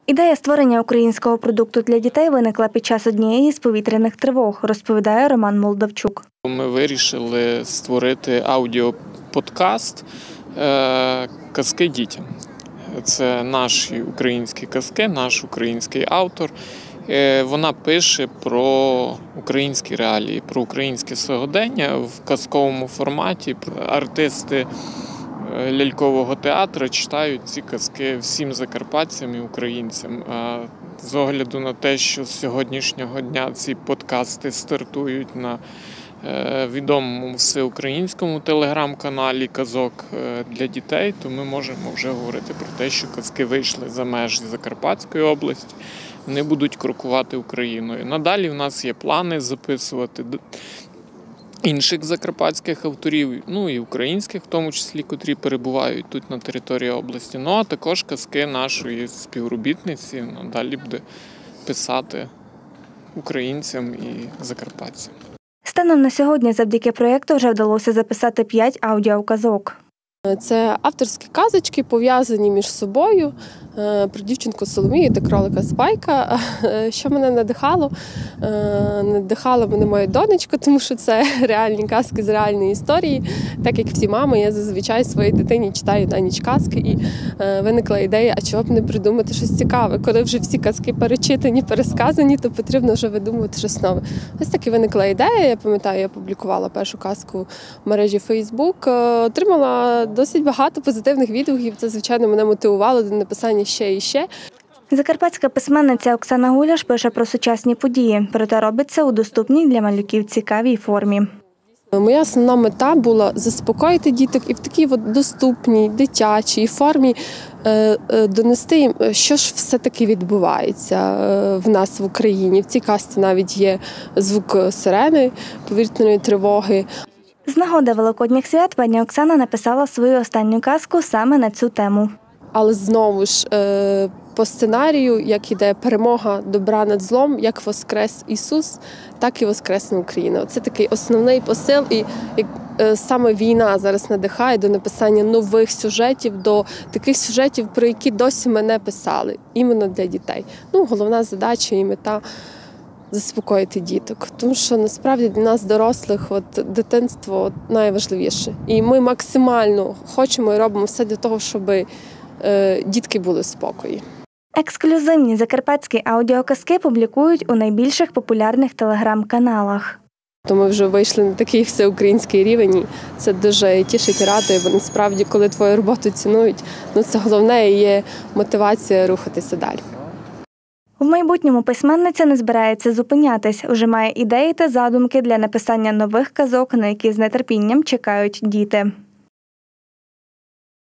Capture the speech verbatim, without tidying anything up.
Ідея створення українського продукту для дітей виникла під час однієї з повітряних тривог, розповідає Роман Молдавчук. Ми вирішили створити аудіоподкаст «Казки дітям». Це наші українські казки, наш український автор. Вона пише про українські реалії, про українське сьогодення в казковому форматі. Артисти лялькового театру читають ці казки всім закарпатцям і українцям. З огляду на те, що з сьогоднішнього дня ці подкасти стартують на відомому всеукраїнському телеграм-каналі «Казок для дітей», то ми можемо вже говорити про те, що казки вийшли за межі Закарпатської області, вони будуть крокувати Україною. Надалі в нас є плани записувати інших закарпатських авторів, ну і українських в тому числі, котрі перебувають тут на території області. Ну а також казки нашої співробітниці надалі буде писати українцям і закарпатцям. Станом на сьогодні завдяки проєкту вже вдалося записати п'ять аудіоказок. Це авторські казочки, пов'язані між собою, про дівчинку Соломію та кролика Спайка. Що мене надихало? Надихала мене моя донечка, тому що це реальні казки з реальної історії. Так як всі мами, я зазвичай своїй дитині читаю на ніч казки, і виникла ідея, а чого б не придумати щось цікаве. Коли вже всі казки перечитані, пересказані, то потрібно вже видумувати щось нове. Ось так і виникла ідея. Я пам'ятаю, я публікувала першу казку в мережі Фейсбук, отримала досить багато позитивних відгуків. Це, звичайно, мене мотивувало до написання ще і ще. Закарпатська письменниця Оксана Гуляш пише про сучасні події, проте робить це у доступній для малюків цікавій формі. Моя основна мета була заспокоїти діток і в такій от доступній, дитячій формі донести їм, що ж все-таки відбувається в нас в Україні. В цій казці навіть є звук сирени, повітряної тривоги. З нагоди Великодніх свят пані Оксана написала свою останню казку саме на цю тему. Але знову ж по сценарію, як іде перемога добра над злом, як воскрес Ісус, так і воскресне Україна. Це такий основний посил, і саме війна зараз надихає до написання нових сюжетів, до таких сюжетів, про які досі мене писали, іменно для дітей. Ну, головна задача і мета – заспокоїти діток. Тому що насправді для нас, дорослих, от, дитинство от, найважливіше. І ми максимально хочемо і робимо все для того, щоб е, дітки були в спокої. Ексклюзивні закарпатські аудіоказки публікують у найбільших популярних телеграм-каналах. То ми вже вийшли на такий всеукраїнський рівень, і це дуже тішить і радує, бо насправді, коли твою роботу цінують, ну, це головне і є мотивація рухатися далі. В майбутньому письменниця не збирається зупинятись, уже має ідеї та задумки для написання нових казок, на які з нетерпінням чекають діти.